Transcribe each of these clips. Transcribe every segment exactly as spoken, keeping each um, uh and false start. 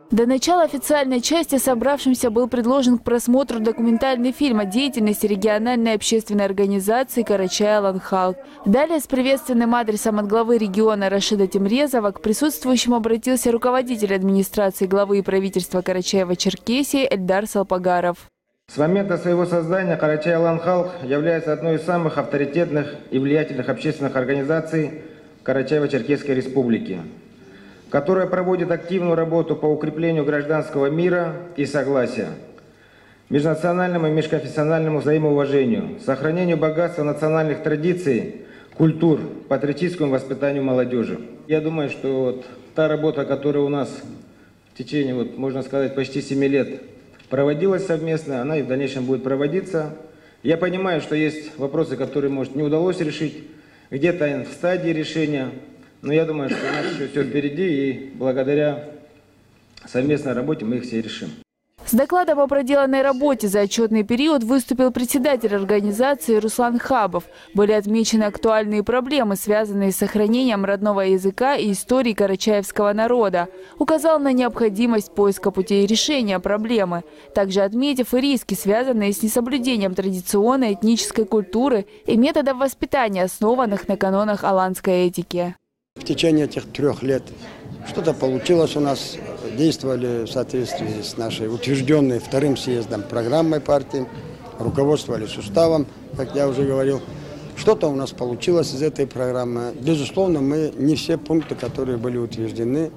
До начала официальной части собравшимся был предложен к просмотру документальный фильм о деятельности региональной общественной организации «Карачай-Алан-Халк». Далее с приветственным адресом от главы региона Рашида Темрезова к присутствующим обратился руководитель администрации главы и правительства Карачаева-Черкесии Эльдар Салпагаров. С момента своего создания «Карачай-Алан-Халк» является одной из самых авторитетных и влиятельных общественных организаций Карачаево-Черкесской республики, которая проводит активную работу по укреплению гражданского мира и согласия, межнациональному и межконфессиональному взаимоуважению, сохранению богатства национальных традиций, культур, патриотическому воспитанию молодежи. Я думаю, что вот та работа, которая у нас в течение, вот, можно сказать, почти семи лет проводилась совместно, она и в дальнейшем будет проводиться. Я понимаю, что есть вопросы, которые, может, не удалось решить, где-то в стадии решения. Но я думаю, что у нас еще все впереди, и благодаря совместной работе мы их все решим. С докладом о проделанной работе за отчетный период выступил председатель организации Руслан Хабов. Были отмечены актуальные проблемы, связанные с сохранением родного языка и истории карачаевского народа. Указал на необходимость поиска путей решения проблемы. Также отметив и риски, связанные с несоблюдением традиционной этнической культуры и методов воспитания, основанных на канонах аланской этики. В течение этих трех лет что-то получилось у нас, действовали в соответствии с нашей утвержденной вторым съездом программой партии, руководствовались уставом, как я уже говорил. Что-то у нас получилось из этой программы. Безусловно, мы не все пункты, которые были утверждены,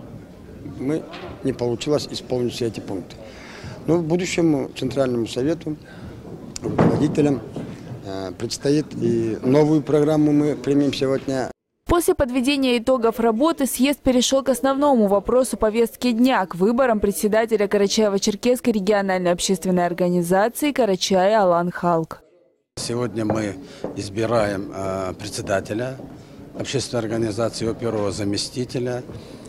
мы не получилось исполнить все эти пункты. Но в будущем Центральному совету, руководителям предстоит и новую программу мы примем сегодня. После подведения итогов работы съезд перешел к основному вопросу повестки дня – к выборам председателя Карачаево-Черкесской региональной общественной организации «Карачай-Алан-Халк». Сегодня мы избираем э, председателя общественной организации, его первого заместителя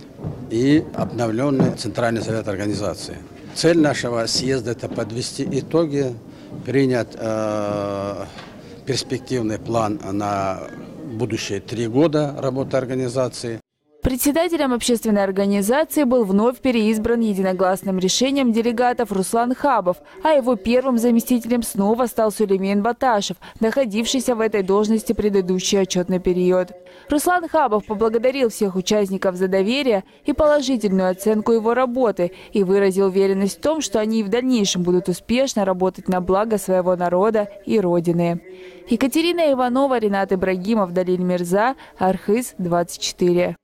и обновленный Центральный совет организации. Цель нашего съезда – это подвести итоги, принять э, перспективный план на будущие три года работы организации. Председателем общественной организации был вновь переизбран единогласным решением делегатов Руслан Хабов, а его первым заместителем снова стал Сулеймен Баташев, находившийся в этой должности предыдущий отчетный период. Руслан Хабов поблагодарил всех участников за доверие и положительную оценку его работы и выразил уверенность в том, что они и в дальнейшем будут успешно работать на благо своего народа и Родины. Екатерина Иванова, Ринат Ибрагимов, Далиль Мирза, Архыз, двадцать четыре.